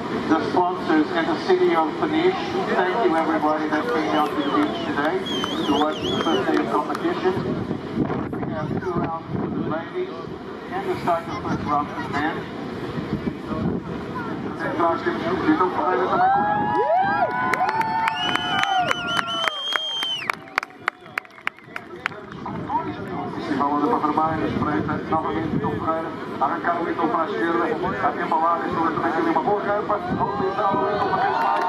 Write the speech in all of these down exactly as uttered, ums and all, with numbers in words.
the sponsors and the city of Peniche. Thank you everybody that came down to the beach today to watch the first day of competition. We have two rounds for the ladies and the start of the first round for the men. Nós temos o Italo Ferreira também com a onda para vermelho, espreita, novamente Italo Ferreira, arrancar o Italo para a esquerda, está aqui embalado, este também tem ali uma boa rampa, vamos utilizar o Italo uma vez mais.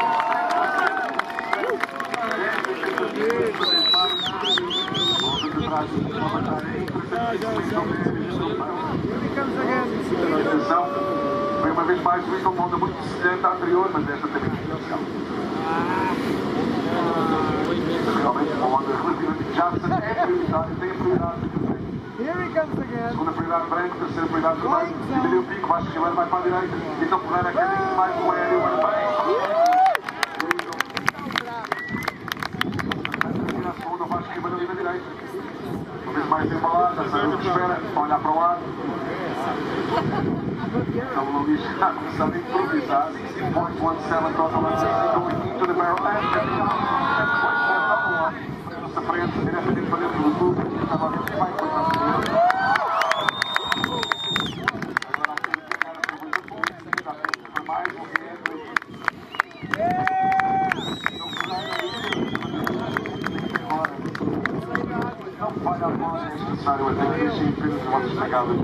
Foi uma vez mais o Italo, uma onda muito semelhante à anterior, mas esta também é especial. Realmente uma onda relativamente já é prioridade, tem a prioridade. Segunda prioridade branco, terceira prioridade vermelho, e dali o pico, Vasco Ribeiro vai para a direita, Italo Ferreira quer mais o aéreo, mas bem. A segunda, Vasco Ribeiro ali na direita. Uma vez mais embalado, já sabe o que espera, para olhar para o ar. Então o Luís está começando a improvisar. sixteen point one seven total going into the barrel and getting out. Essa frente, diretamente para dentro do tubo. Estava a ver que vai para a frente. Agora aqui a pegar a cerveja do tubo. Está feito para mais um metro. Não vai dar bola, é necessário até que deixem apenas as vossas pegadas.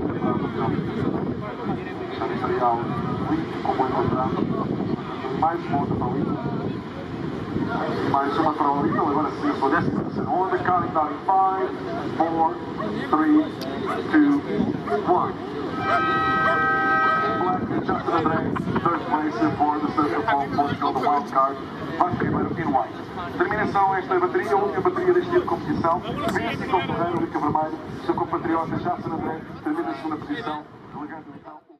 Material limpo, como encontramos, mais uma onda para o Italo, mais uma para o Italo, agora sim a sua décima terceira onda, counting down in five, four, three, two, one. Black and Justin André, third place for the Surf of Portugal, the wild card, Vasco Ribeiro in white. Terminação esta bateria, a última bateria deste tipo de competição, vence Italo Ferreira, única vermelho, seu compatriota Justin André termina a segunda posição, delegando então